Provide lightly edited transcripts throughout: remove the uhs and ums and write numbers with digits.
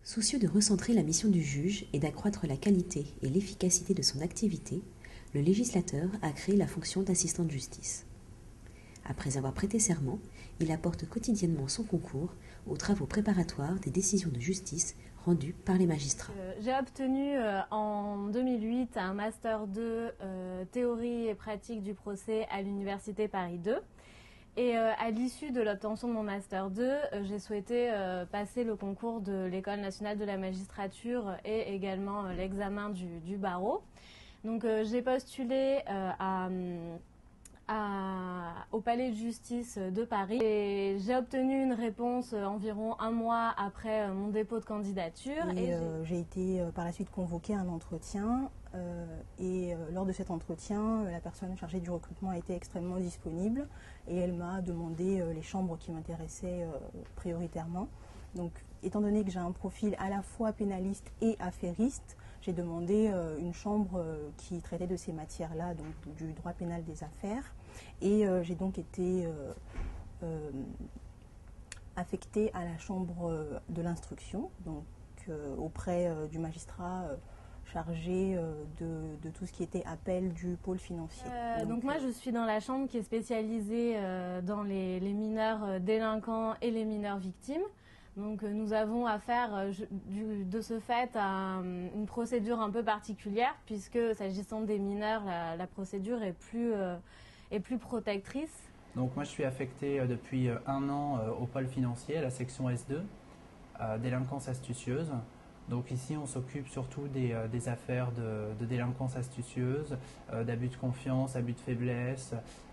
Soucieux de recentrer la mission du juge et d'accroître la qualité et l'efficacité de son activité, le législateur a créé la fonction d'assistant de justice. Après avoir prêté serment, il apporte quotidiennement son concours aux travaux préparatoires des décisions de justice rendues par les magistrats. J'ai obtenu en 2008 un Master 2 théorie et pratique du procès à l'Université Paris 2. Et à l'issue de l'obtention de mon Master 2, j'ai souhaité passer le concours de l'École nationale de la magistrature et également l'examen du barreau. Donc j'ai postulé au Palais de justice de Paris et j'ai obtenu une réponse environ un mois après mon dépôt de candidature. Et j'ai été par la suite convoquée à un entretien et lors de cet entretien, la personne chargée du recrutement a été extrêmement disponible et elle m'a demandé les chambres qui m'intéressaient prioritairement. Donc, étant donné que j'ai un profil à la fois pénaliste et affairiste, j'ai demandé une chambre qui traitait de ces matières-là, donc du droit pénal des affaires. Et j'ai donc été affectée à la chambre de l'instruction, donc auprès du magistrat chargé de tout ce qui était appel du pôle financier. Donc moi je suis dans la chambre qui est spécialisée dans les mineurs délinquants et les mineurs victimes. Donc nous avons affaire de ce fait à une procédure un peu particulière puisque s'agissant des mineurs, la procédure est plus protectrice. Donc moi je suis affecté depuis un an au pôle financier, à la section S2, délinquance astucieuse. Donc ici on s'occupe surtout des affaires de délinquance astucieuse, d'abus de confiance, abus de faiblesse,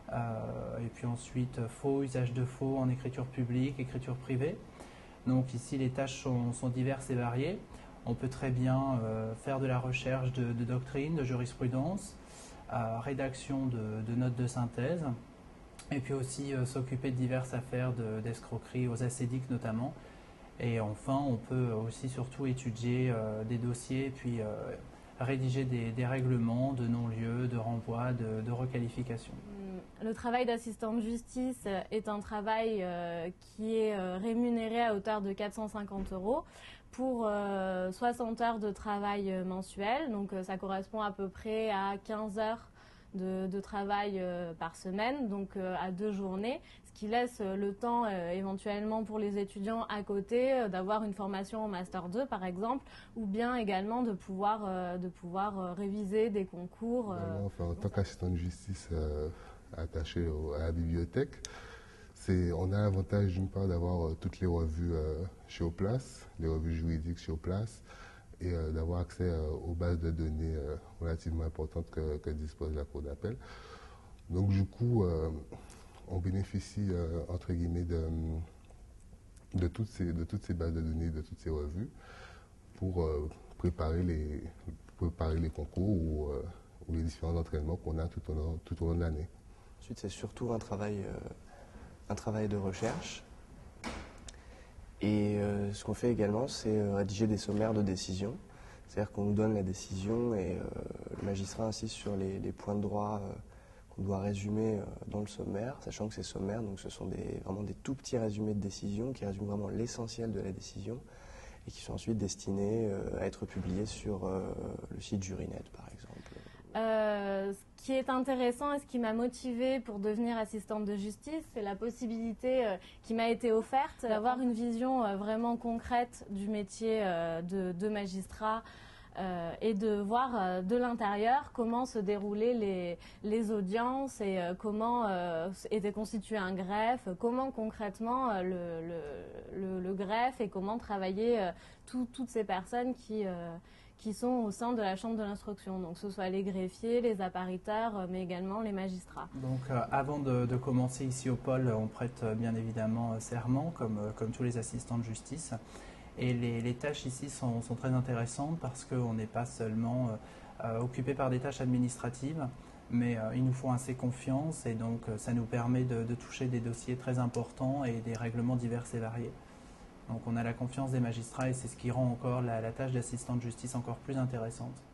et puis ensuite faux, usage de faux en écriture publique, écriture privée. Donc ici les tâches sont diverses et variées. On peut très bien faire de la recherche de doctrine, de jurisprudence, rédaction de notes de synthèse, et puis aussi s'occuper de diverses affaires d'escroquerie aux acédiques notamment. Et enfin, on peut aussi surtout étudier des dossiers, puis rédiger des règlements de non-lieu, de renvoi, de requalification. Le travail d'assistant de justice est un travail qui est rémunéré à hauteur de 450 € pour 60 heures de travail mensuel. Donc ça correspond à peu près à 15 heures de travail par semaine, donc à 2 journées, ce qui laisse le temps éventuellement pour les étudiants à côté d'avoir une formation en Master 2 par exemple, ou bien également de pouvoir réviser des concours. En tant qu'assistant de justice attaché à la bibliothèque, on a l'avantage d'une part d'avoir toutes les revues sur place, les revues juridiques sur place, et d'avoir accès aux bases de données relativement importantes que dispose la Cour d'appel. Donc du coup, on bénéficie entre guillemets de toutes ces bases de données, de toutes ces revues pour préparer les concours ou les différents entraînements qu'on a tout au long de l'année. Ensuite, c'est surtout un travail de recherche. Et ce qu'on fait également, c'est rédiger des sommaires de décision. C'est-à-dire qu'on nous donne la décision et le magistrat insiste sur les points de droit qu'on doit résumer dans le sommaire, sachant que ces sommaires, donc, ce sont vraiment des tout petits résumés de décision qui résument vraiment l'essentiel de la décision et qui sont ensuite destinés à être publiés sur le site Jurinet, par exemple. Ce qui est intéressant et ce qui m'a motivée pour devenir assistante de justice, c'est la possibilité qui m'a été offerte d'avoir une vision vraiment concrète du métier de magistrat et de voir de l'intérieur comment se déroulaient les audiences et comment était constitué un greffe, comment concrètement le greffe et comment travailler toutes ces personnes qui sont au sein de la chambre de l'instruction, donc que ce soit les greffiers, les appariteurs, mais également les magistrats. Donc avant de commencer ici au pôle, on prête bien évidemment serment, comme tous les assistants de justice. Et les tâches ici sont très intéressantes parce qu'on n'est pas seulement occupé par des tâches administratives, mais il nous faut assez confiance et donc ça nous permet de toucher des dossiers très importants et des règlements divers et variés. Donc on a la confiance des magistrats et c'est ce qui rend encore la tâche d'assistant de justice encore plus intéressante.